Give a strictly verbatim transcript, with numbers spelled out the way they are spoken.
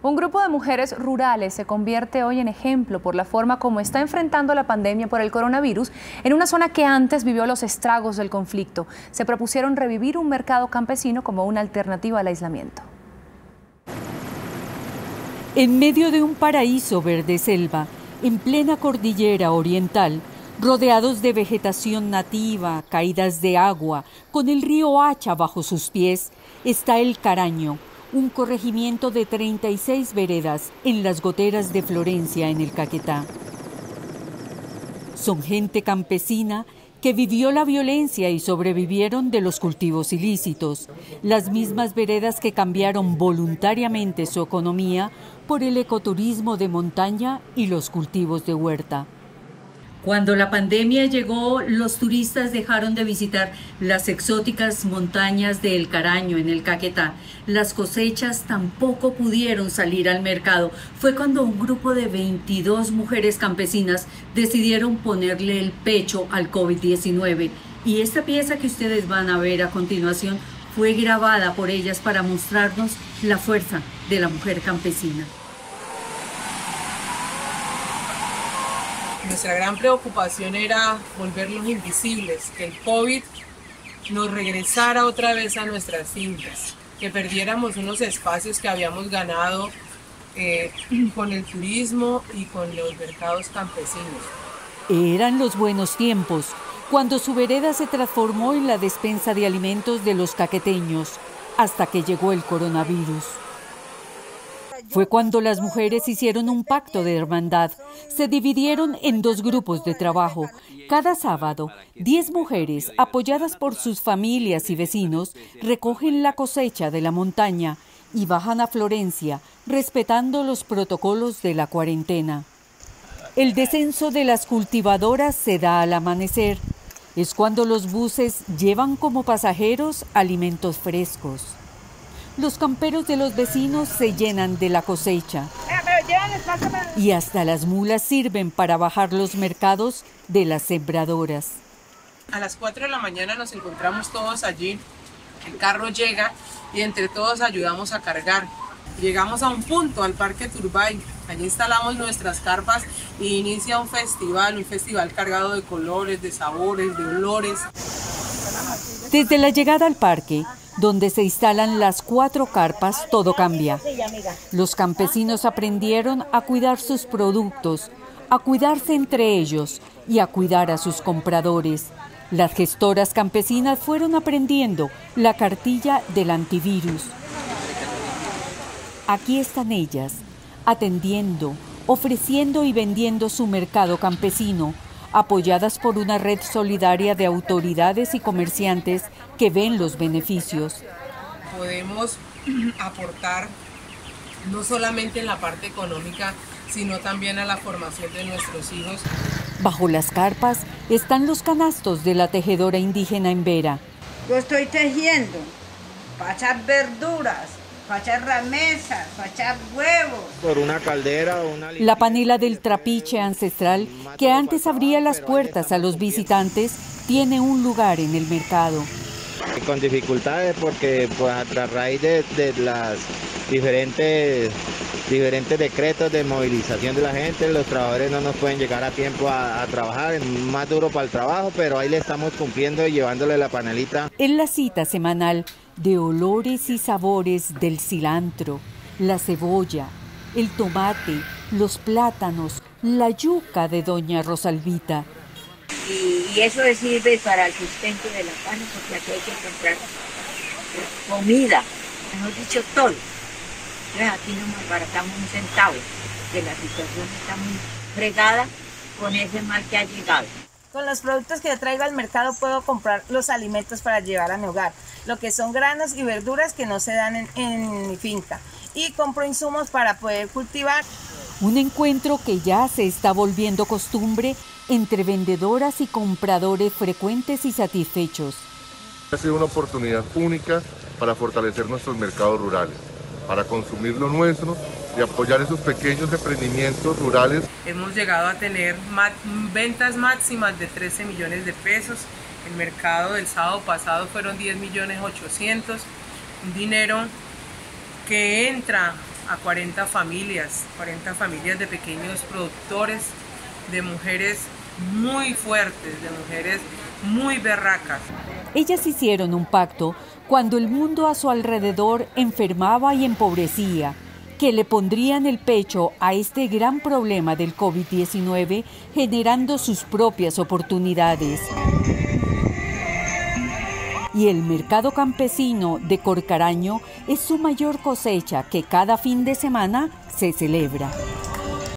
Un grupo de mujeres rurales se convierte hoy en ejemplo por la forma como está enfrentando la pandemia por el coronavirus en una zona que antes vivió los estragos del conflicto. Se propusieron revivir un mercado campesino como una alternativa al aislamiento. En medio de un paraíso verde selva, en plena cordillera oriental, rodeados de vegetación nativa, caídas de agua, con el río Hacha bajo sus pies, está el Caraño, un corregimiento de treinta y seis veredas en las goteras de Florencia, en el Caquetá. Son gente campesina que vivió la violencia y sobrevivieron de los cultivos ilícitos, las mismas veredas que cambiaron voluntariamente su economía por el ecoturismo de montaña y los cultivos de huerta. Cuando la pandemia llegó, los turistas dejaron de visitar las exóticas montañas de El Caraño, en el Caquetá. Las cosechas tampoco pudieron salir al mercado. Fue cuando un grupo de veintidós mujeres campesinas decidieron ponerle el pecho al COVID diecinueve. Y esta pieza que ustedes van a ver a continuación fue grabada por ellas para mostrarnos la fuerza de la mujer campesina. Nuestra gran preocupación era volverlos invisibles, que el COVID nos regresara otra vez a nuestras fincas, que perdiéramos unos espacios que habíamos ganado eh, con el turismo y con los mercados campesinos. Eran los buenos tiempos, cuando su vereda se transformó en la despensa de alimentos de los caqueteños, hasta que llegó el coronavirus. Fue cuando las mujeres hicieron un pacto de hermandad. Se dividieron en dos grupos de trabajo. Cada sábado, diez mujeres, apoyadas por sus familias y vecinos, recogen la cosecha de la montaña y bajan a Florencia, respetando los protocolos de la cuarentena. El descenso de las cultivadoras se da al amanecer. Es cuando los buses llevan como pasajeros alimentos frescos. Los camperos de los vecinos se llenan de la cosecha y hasta las mulas sirven para bajar los mercados de las sembradoras. A las cuatro de la mañana nos encontramos todos allí, el carro llega y entre todos ayudamos a cargar. Llegamos a un punto, al Parque Turbay, allí instalamos nuestras carpas y inicia un festival, un festival cargado de colores, de sabores, de olores. Desde la llegada al parque, donde se instalan las cuatro carpas, todo cambia. Los campesinos aprendieron a cuidar sus productos, a cuidarse entre ellos y a cuidar a sus compradores. Las gestoras campesinas fueron aprendiendo la cartilla del antivirus. Aquí están ellas, atendiendo, ofreciendo y vendiendo su mercado campesino, apoyadas por una red solidaria de autoridades y comerciantes que ven los beneficios. Podemos aportar no solamente en la parte económica, sino también a la formación de nuestros hijos. Bajo las carpas están los canastos de la tejedora indígena en Vera. Yo estoy tejiendo para echar verduras, para echar ramesas, para echar huevos. Por una caldera o una... La panela del trapiche ancestral, que antes abría las puertas a los visitantes, tiene un lugar en el mercado. Con dificultades porque pues, a raíz de, de las diferentes, diferentes decretos de movilización de la gente, los trabajadores no nos pueden llegar a tiempo a, a trabajar, es más duro para el trabajo, pero ahí le estamos cumpliendo y llevándole la panelita. En la cita semanal de olores y sabores del cilantro, la cebolla, el tomate, los plátanos, la yuca de doña Rosalvita. Y, y eso sirve para el sustento de la casa, porque aquí hay que comprar comida, mejor dicho todo. Entonces aquí no nos baratamos un centavo, que la situación está muy fregada con ese mal que ha llegado. Con los productos que yo traigo al mercado puedo comprar los alimentos para llevar a mi hogar, lo que son granos y verduras que no se dan en, en mi finca, y compro insumos para poder cultivar. Un encuentro que ya se está volviendo costumbre entre vendedoras y compradores frecuentes y satisfechos. Ha sido una oportunidad única para fortalecer nuestros mercados rurales, para consumir lo nuestro y apoyar esos pequeños emprendimientos rurales. Hemos llegado a tener ventas máximas de trece millones de pesos. El mercado del sábado pasado fueron diez millones ochocientos, un dinero que entra a cuarenta familias, cuarenta familias de pequeños productores, de mujeres muy fuertes, de mujeres muy berracas. Ellas hicieron un pacto cuando el mundo a su alrededor enfermaba y empobrecía, que le pondrían el pecho a este gran problema del COVID diecinueve, generando sus propias oportunidades. Y el mercado campesino de Corcaraño es su mayor cosecha, que cada fin de semana se celebra.